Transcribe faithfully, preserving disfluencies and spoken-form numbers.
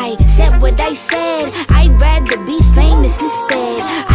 I said what I said, I'd rather be famous instead.